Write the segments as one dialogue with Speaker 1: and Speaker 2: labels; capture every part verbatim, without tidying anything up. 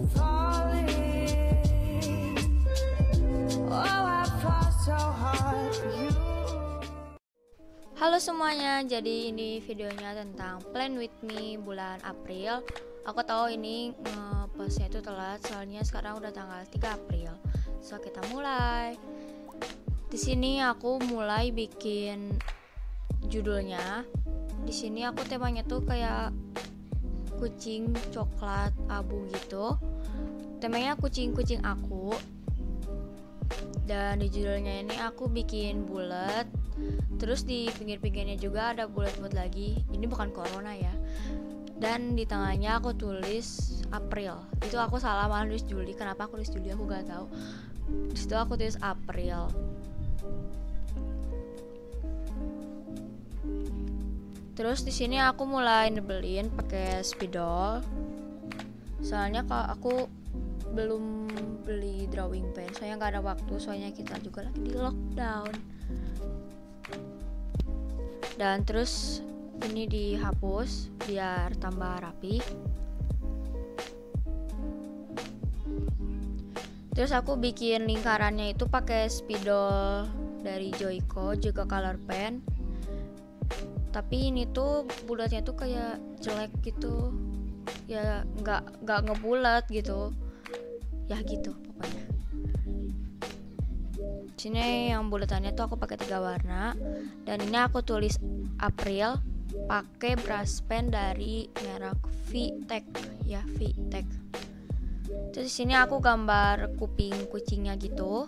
Speaker 1: falling. Oh, I fall so hard for you.
Speaker 2: Halo semuanya, jadi ini videonya tentang Plan With Me bulan April. Aku tahu ini nge-postnya itu telat, soalnya sekarang udah tanggal tiga April. So kita mulai. Di sini aku mulai bikin judulnya. Di sini aku temanya tuh kayak kucing coklat abu gitu. Temanya kucing-kucing aku. Dan di judulnya ini aku bikin bulat. Terus di pinggir-pinggirnya juga ada bulat-bulat lagi. Ini bukan corona ya. Dan di tengahnya aku tulis April. Itu aku salah, malah tulis Juli. Kenapa aku tulis Juli aku gak tahu. Di situ aku tulis April. Terus di sini aku mulai nebelin pakai spidol. Soalnya kalau aku belum beli drawing pen, soalnya nggak ada waktu. Soalnya kita juga lagi di lockdown. Dan terus ini dihapus biar tambah rapi. Terus aku bikin lingkarannya itu pakai spidol dari Joico, juga color pen. Tapi ini tuh bulatnya tuh kayak jelek gitu, ya nggak nggak ngebulat gitu, ya gitu pokoknya. Sini yang bulatannya tuh aku pakai tiga warna, dan ini aku tulis April pakai brush pen dari merek V-Tech ya, V-Tech. Terus sini aku gambar kuping kucingnya gitu.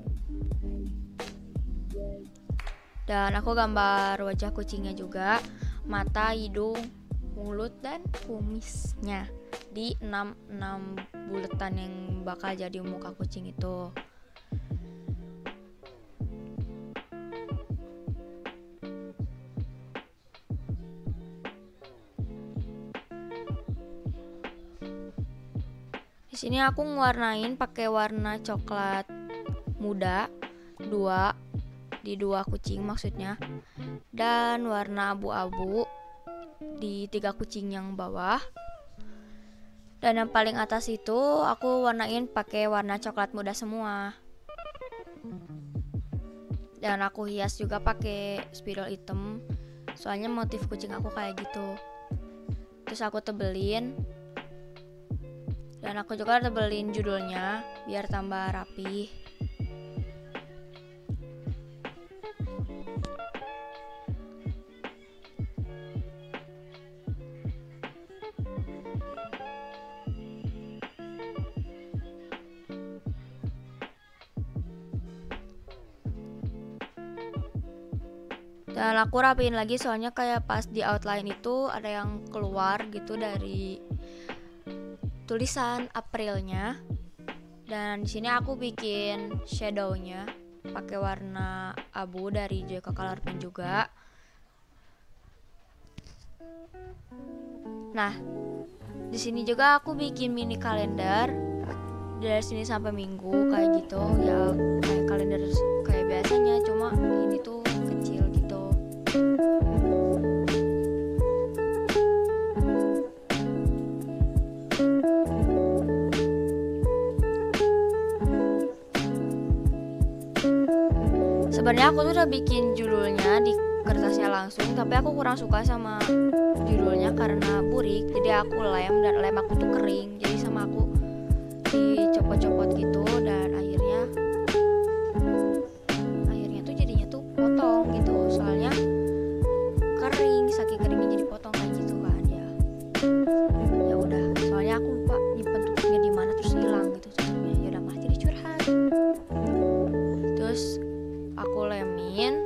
Speaker 2: Dan aku gambar wajah kucingnya juga, mata, hidung, mulut, dan kumisnya di enam bulatan yang bakal jadi muka kucing itu. Di sini aku ngewarnain pakai warna coklat muda dua di dua kucing maksudnya, dan warna abu-abu di tiga kucing yang bawah, dan yang paling atas itu aku warnain pakai warna coklat muda semua, dan aku hias juga pakai spidol hitam soalnya motif kucing aku kayak gitu. Terus aku tebelin, dan aku juga tebelin judulnya biar tambah rapi. Dan aku rapiin lagi soalnya kayak pas di outline itu ada yang keluar gitu dari tulisan Aprilnya. Dan di sini aku bikin shadownya pakai warna abu dari Joico Color Pen juga. Nah, di sini juga aku bikin mini kalender dari sini sampai minggu kayak gitu ya, kayak kalender kayak biasanya, cuma ini tuh kecil gitu. Sebenarnya aku tuh udah bikin judulnya di kertasnya langsung, tapi aku kurang suka sama judulnya karena burik, jadi aku lem, dan lem aku tuh kering, jadi sama aku dicopot-copot gitu, dan akhirnya akhirnya tuh jadinya tuh potong gitu, soalnya kering, saking keringnya jadi potong kayak gitu kan ya. Ya udah, soalnya aku lupa nyimpen tutupnya di mana, terus hilang gitu tutupnya. Ya udah mah jadi curhat. Terus aku lemin.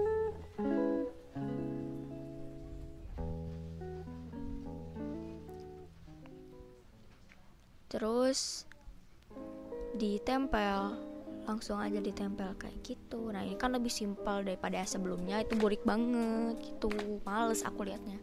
Speaker 2: Terus ditempel, langsung aja ditempel kayak gitu. Nah ini kan lebih simpel daripada sebelumnya, itu burik banget gitu, males aku liatnya.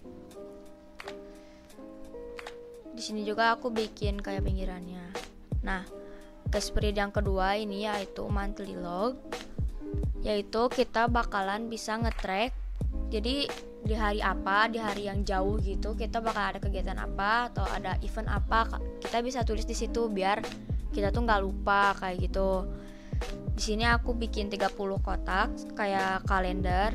Speaker 2: Di sini juga aku bikin kayak pinggirannya. Nah, ke spread yang kedua ini yaitu monthly log, yaitu kita bakalan bisa nge-track Jadi di hari apa, di hari yang jauh gitu, kita bakal ada kegiatan apa atau ada event apa, kita bisa tulis di situ biar kita tuh nggak lupa kayak gitu. Di sini aku bikin tiga puluh kotak kayak kalender.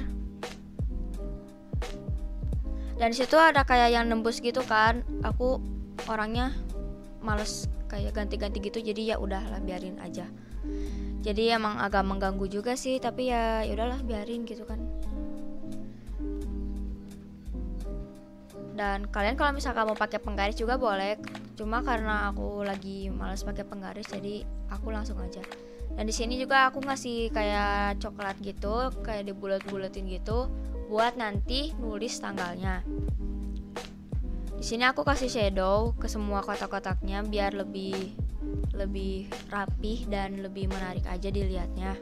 Speaker 2: Dan di situ ada kayak yang nembus gitu kan. Aku orangnya males kayak ganti-ganti gitu, jadi ya udahlah biarin aja. Jadi emang agak mengganggu juga sih, tapi ya udahlah biarin gitu kan. Dan kalian kalau misalkan mau pakai penggaris juga boleh, cuma karena aku lagi males pakai penggaris jadi aku langsung aja. Dan di sini juga aku ngasih kayak coklat gitu, kayak dibulet-buletin gitu buat nanti nulis tanggalnya. Di sini aku kasih shadow ke semua kotak-kotaknya biar lebih lebih rapih dan lebih menarik aja dilihatnya.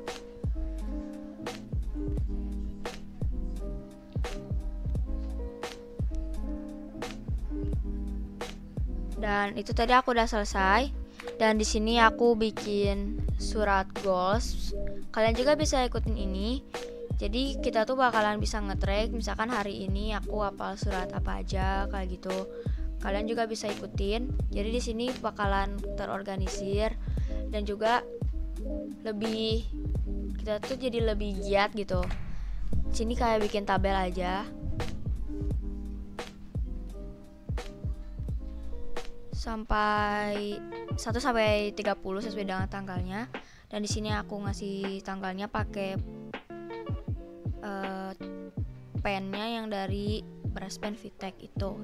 Speaker 2: Dan itu tadi aku udah selesai. Dan di sini aku bikin surat goals. Kalian juga bisa ikutin ini. Jadi kita tuh bakalan bisa nge-track, misalkan hari ini aku hafal surat apa aja kayak gitu. Kalian juga bisa ikutin. Jadi di sini bakalan terorganisir dan juga lebih, kita tuh jadi lebih giat gitu. Sini kayak bikin tabel aja. Sampai satu sampai tiga puluh sesuai dengan tanggalnya. Dan di sini aku ngasih tanggalnya pakai uh, pennya yang dari brush pen VTech itu.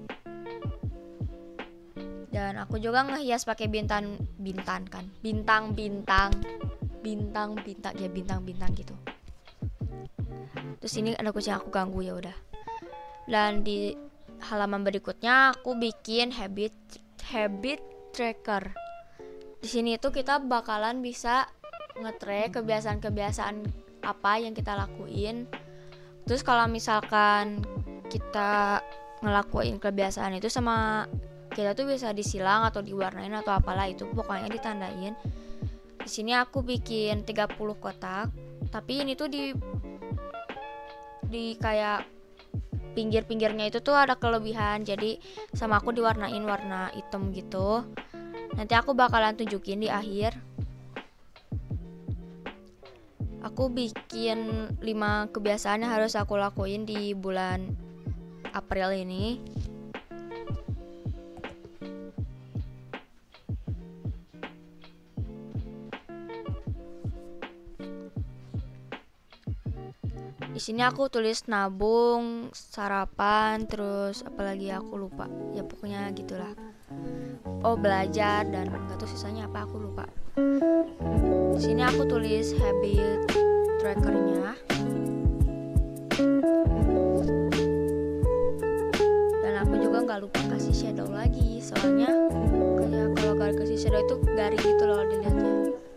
Speaker 2: Dan aku juga ngehias pakai bintang bintang kan, bintang bintang bintang bintang ya bintang bintang gitu. Terus ini ada kucing aku ganggu, ya udah. Dan di halaman berikutnya aku bikin habit habit tracker. Di sini itu kita bakalan bisa nge-track kebiasaan-kebiasaan apa yang kita lakuin. Terus kalau misalkan kita ngelakuin kebiasaan itu sama kita tuh bisa disilang atau diwarnain atau apalah itu, pokoknya ditandain. Di sini aku bikin tiga puluh kotak, tapi ini tuh di di kayak pinggir-pinggirnya itu tuh ada kelebihan. Jadi sama aku diwarnain warna hitam gitu. Nanti aku bakalan tunjukin di akhir. Aku bikin lima kebiasaan yang harus aku lakuin di bulan April ini. Di sini aku tulis nabung, sarapan, terus apalagi aku lupa. Ya pokoknya gitulah. Oh, belajar dan enggak tahu sisanya apa, aku lupa. Di sini aku tulis habit trackernya. Dan aku juga nggak lupa kasih shadow lagi, soalnya kayak kalau gak kasih shadow itu garing gitu loh dilihatnya.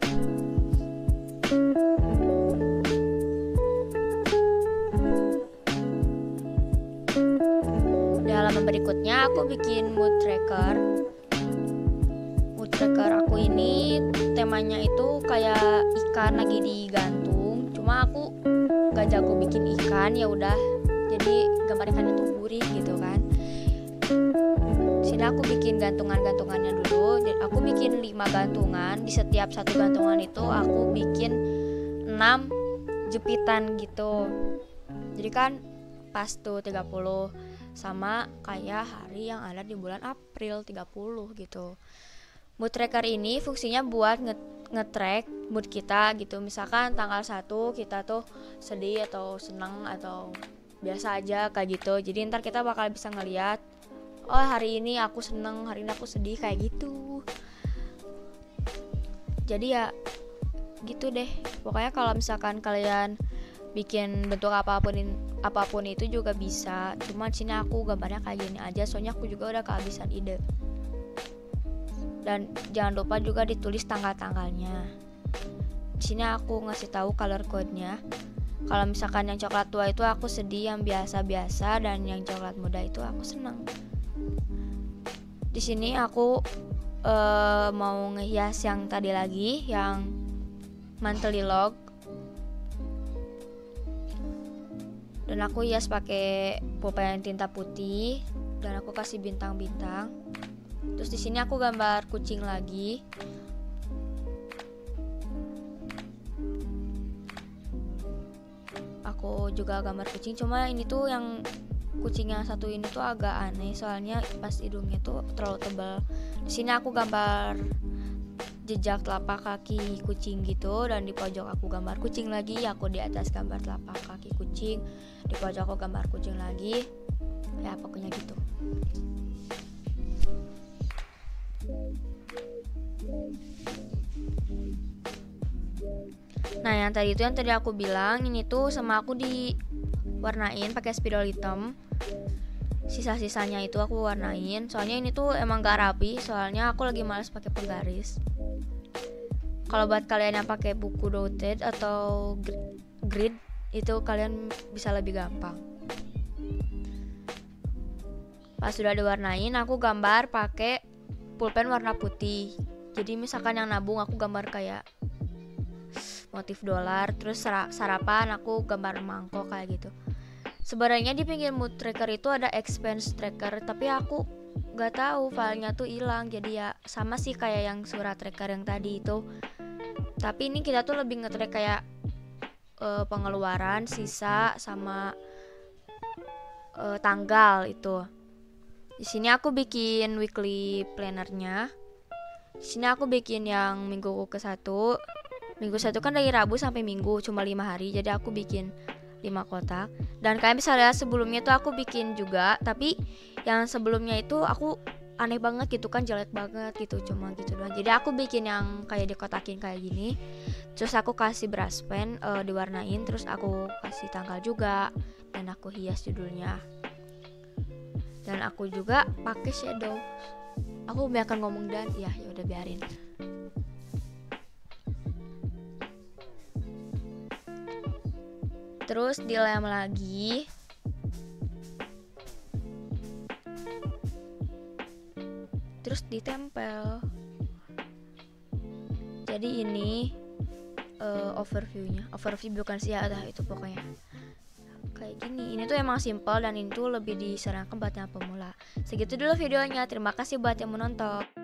Speaker 2: Di halaman berikutnya aku bikin mood tracker. Mood tracker aku ini temanya itu kayak ikan lagi digantung, cuma aku gak jago bikin ikan, ya udah jadi gambar ikannya tuh gurih gitu kan. Sini aku bikin gantungan-gantungannya dulu. Jadi aku bikin lima gantungan. Di setiap satu gantungan itu aku bikin enam jepitan gitu. Jadi kan pas tuh tiga puluh, sama kayak hari yang ada di bulan April tiga puluh gitu. Mood tracker ini fungsinya buat nge-track mood kita gitu. Misalkan tanggal satu kita tuh sedih atau senang atau biasa aja kayak gitu. Jadi ntar kita bakal bisa ngeliat, oh hari ini aku seneng, hari ini aku sedih, kayak gitu. Jadi ya gitu deh. Pokoknya kalau misalkan kalian bikin bentuk apapun apapun itu juga bisa. Cuma di sini aku gambarnya kayak gini aja, soalnya aku juga udah kehabisan ide. Dan jangan lupa juga ditulis tanggal-tanggalnya. Di sini aku ngasih tahu color code-nya. Kalau misalkan yang coklat tua itu aku sedih, yang biasa-biasa, dan yang coklat muda itu aku senang. Di sini aku uh, mau ngehias yang tadi lagi, yang monthly log. dan aku hias pakai pulpen tinta putih dan aku kasih bintang-bintang. Terus di sini aku gambar kucing lagi. Aku juga gambar kucing, cuma ini tuh yang kucing yang satu ini tuh agak aneh soalnya pas hidungnya tuh terlalu tebal. Di sini aku gambar jejak telapak kaki kucing gitu, dan di pojok aku gambar kucing lagi. Aku di atas gambar telapak kaki kucing, di pojok aku gambar kucing lagi. Ya pokoknya gitu. Nah yang tadi itu yang tadi aku bilang ini tuh sama aku diwarnain pakai spidol hitam. Sisa-sisanya itu aku warnain. Soalnya ini tuh emang gak rapi, soalnya aku lagi males pakai penggaris. Kalau buat kalian yang pakai buku dotted atau grid itu kalian bisa lebih gampang. Pas sudah diwarnain, aku gambar pakai pulpen warna putih. Jadi misalkan yang nabung aku gambar kayak motif dolar, terus sarapan aku gambar mangkok kayak gitu. Sebenarnya di pinggir mood tracker itu ada expense tracker, tapi aku nggak tahu filenya tuh hilang. Jadi ya sama sih kayak yang surat tracker yang tadi itu. Tapi ini kita tuh lebih nge-track kayak uh, pengeluaran, sisa, sama uh, tanggal itu. Di sini aku bikin weekly plannernya. Di sini aku bikin yang minggu ke satu. Minggu satu kan dari Rabu sampai Minggu, cuma lima hari. Jadi aku bikin lima kotak. Dan kalian bisa lihat sebelumnya tuh aku bikin juga, tapi yang sebelumnya itu aku aneh banget gitu kan, jelek banget gitu, cuma gitu doang. Jadi aku bikin yang kayak dikotakin kayak gini. Terus aku kasih brush pen uh, diwarnain, terus aku kasih tanggal juga, dan aku hias judulnya. Dan aku juga pakai shadow. Aku biarkan ngomong dan ya ya udah biarin. Terus dilem lagi. Terus ditempel. Jadi ini uh, overviewnya. Overview bukan sih ya, itu pokoknya kayak gini. Ini tuh emang simple dan ini tuh lebih disarankan buat yang pemula. Segitu dulu videonya. Terima kasih buat yang menonton.